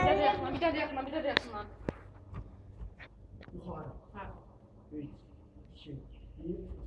daha da yakma, bir daha da yakma, bir daha da yakma. Yukarı. Ha. 3, 2, 1.